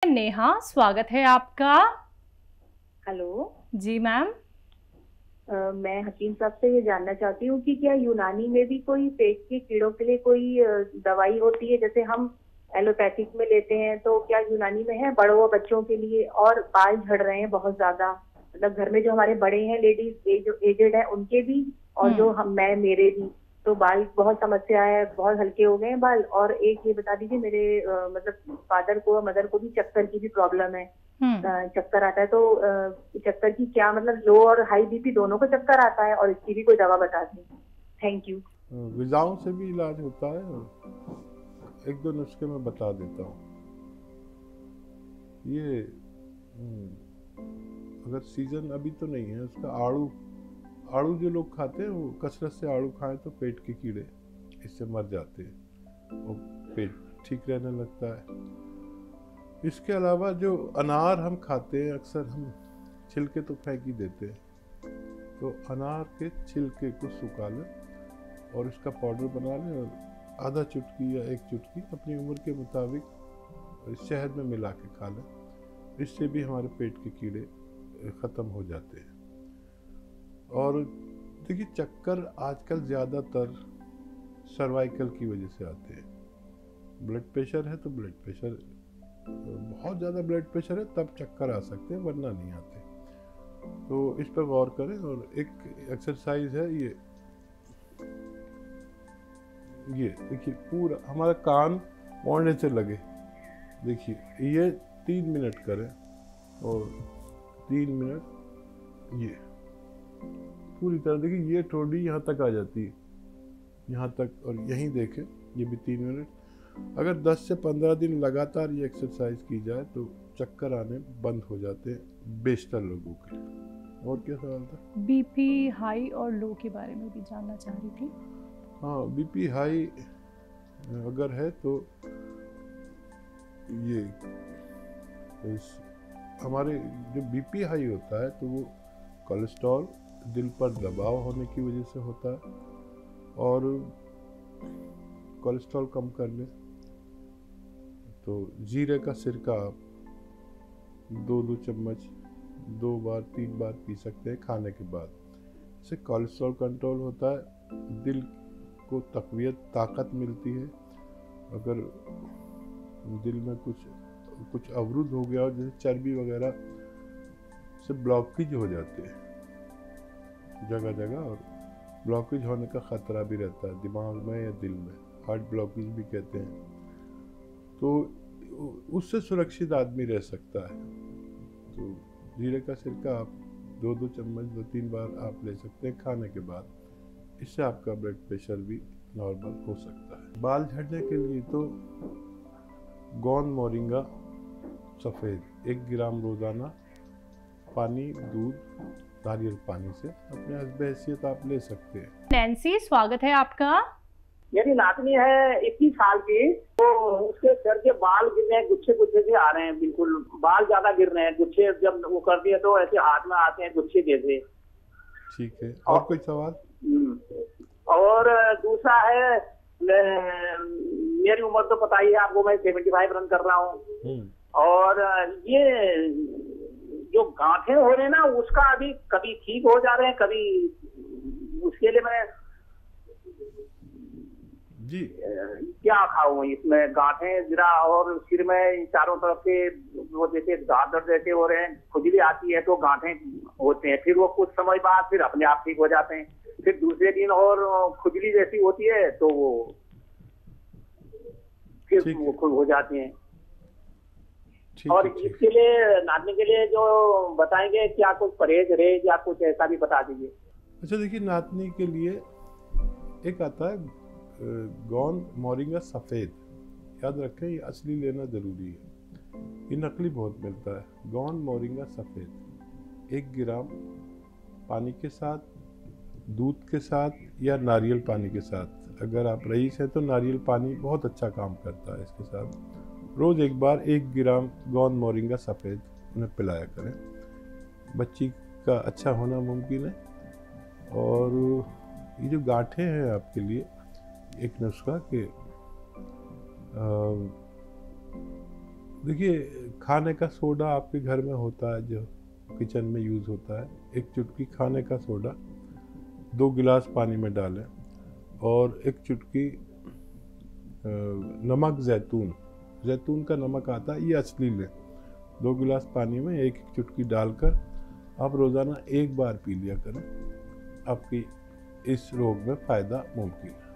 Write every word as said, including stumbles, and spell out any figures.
नेहा, स्वागत है आपका। हेलो जी मैम। uh, मैं हकीम साहब से ये जानना चाहती हूँ कि क्या यूनानी में भी कोई पेट के कीड़ों के लिए कोई uh, दवाई होती है, जैसे हम एलोपैथिक में लेते हैं, तो क्या यूनानी में है बड़ों और बच्चों के लिए? और बाल झड़ रहे हैं बहुत ज्यादा, मतलब घर में जो हमारे बड़े हैं, लेडीज जो एजेड है उनके भी, और जो हम मैं मेरे भी, तो बाल बहुत समस्या है, बहुत हल्के हो गए हैं बाल। और एक ये बता दीजिए, मेरे आ, मतलब फादर को मदर को भी चक्कर की भी प्रॉब्लम है, चक्कर आता है, तो चक्कर की क्या मतलब, लो और हाई बीपी दोनों को चक्कर आता है, और इसकी भी कोई दवा बता दें। Thank you. ग़िज़ाओं से भी इलाज होता है, एक दो नुस्खे मैं बता देता हूँ। ये अगर सीजन अभी तो नहीं है उसका, आड़ू आड़ू जो लोग खाते हैं वो कसरत से आड़ू खाएं तो पेट के कीड़े इससे मर जाते हैं और पेट ठीक रहने लगता है। इसके अलावा जो अनार हम खाते हैं, अक्सर हम छिलके तो फेंक ही देते हैं, तो अनार के छिलके को सुखा लें और इसका पाउडर बना लें और आधा चुटकी या एक चुटकी अपनी उम्र के मुताबिक शहद में मिला के खा लें। इससे भी हमारे पेट के कीड़े ख़त्म हो जाते हैं। और देखिए, चक्कर आजकल ज़्यादातर सर्वाइकल की वजह से आते हैं। ब्लड प्रेशर है तो ब्लड प्रेशर, बहुत ज़्यादा ब्लड प्रेशर है तब चक्कर आ सकते हैं, वरना नहीं आते। तो इस पर गौर करें। और एक एक्सरसाइज है ये ये देखिए, पूरा हमारा कान मोड़ने से लगे, देखिए ये तीन मिनट करें और तीन मिनट ये पूरी तरह देखिए, ये ठोड़ी यहाँ तक आ जाती है, यहाँ तक, और यहीं देखें ये भी तीन मिनट। अगर दस से पंद्रह दिन लगातार ये एक्सरसाइज की जाए तो चक्कर आने बंद हो जाते हैं बेशतर लोगों के। और क्या सवाल था? बीपी हाई और लो के बारे में भी जानना चाह रही थी। हाँ, बीपी हाई अगर है तो ये इस हमारे जो बीपी हाई होता है तो वो कोलेस्ट्रॉल, दिल पर दबाव होने की वजह से होता है। और कोलेस्ट्रॉल कम कर ले तो जीरे का सिरका आप दो दो चम्मच दो बार तीन बार पी सकते हैं खाने के बाद। इससे कोलेस्ट्रॉल कंट्रोल होता है, दिल को तक़वियत, ताकत मिलती है। अगर दिल में कुछ कुछ अवरुद्ध हो गया और जैसे चर्बी वगैरह से ब्लॉकेज हो जाते हैं जगह जगह, और ब्लॉकेज होने का ख़तरा भी रहता है दिमाग में या दिल में, हार्ट ब्लॉकेज भी कहते हैं। तो उससे सुरक्षित आदमी रह सकता है। तो जीरे का सिरका आप दो दो चम्मच दो तीन बार आप ले सकते हैं खाने के बाद। इससे आपका ब्लड प्रेशर भी नॉर्मल हो सकता है। बाल झड़ने के लिए तो गोंद मोरिंगा सफ़ेद एक ग्राम रोज़ाना पानी, दूध, नारियल पानी से अपने हस्ब हैसियत आप ले सकते हैं। नैन्सी, स्वागत है आपका। मेरी नातनी है इक्कीस साल की, तो उसके सर के बाल गिर रहे हैं, गुच्छे गुच्छे से आ रहे हैं, बिल्कुल बाल ज्यादा गिर रहे हैं, गुच्छे जब वो करती है तो ऐसे हाथ में आते हैं गुच्छे जैसे। ठीक है, और कोई सवाल? और दूसरा है, मेरी उम्र तो पता ही है आपको, मैं सेवेंटी फाइव रन कर रहा हूँ, और ये जो गांठें हो रहे हैं ना उसका अभी कभी ठीक हो जा रहे हैं, कभी, उसके लिए मैं जी क्या खाऊं? इसमें गांठें जरा, और सिर में चारों तरफ से वो जैसे दांत दर्द जैसे हो रहे हैं, खुजली आती है तो गांठें होते हैं, फिर वो कुछ समय बाद फिर अपने आप ठीक हो जाते हैं, फिर दूसरे दिन और खुजली जैसी होती है तो वो फिर वो खुद हो जाती हैं। और इसके लिए, नाचने के लिए जो बताएंगे, क्या कुछ परहेज रहेज या कुछ ऐसा भी बता दीजिए। अच्छा देखिए, नाचने के लिए एक आता है गोंद मोरिंगा सफ़ेद, याद रखें ये असली लेना ज़रूरी है, ये नकली बहुत मिलता है। गोंद मोरिंगा सफ़ेद एक ग्राम पानी के साथ, दूध के साथ या नारियल पानी के साथ। अगर आप रईस हैं तो नारियल पानी बहुत अच्छा काम करता है। इसके साथ रोज़ एक बार एक ग्राम गोंद मोरिंगा सफ़ेद उन्हें पिलाया करें। बच्ची का अच्छा होना मुमकिन है। और ये जो गांठें हैं आपके लिए एक नुस्खा के देखिए, खाने का सोडा आपके घर में होता है जो किचन में यूज़ होता है। एक चुटकी खाने का सोडा दो गिलास पानी में डालें और एक चुटकी अ, नमक जैतून जैतून का नमक आता है, ये असली लें। दो गिलास पानी में एक एक चुटकी डालकर आप रोज़ाना एक बार पी लिया करें। आपकी इस रोग में फ़ायदा मुमकिन है।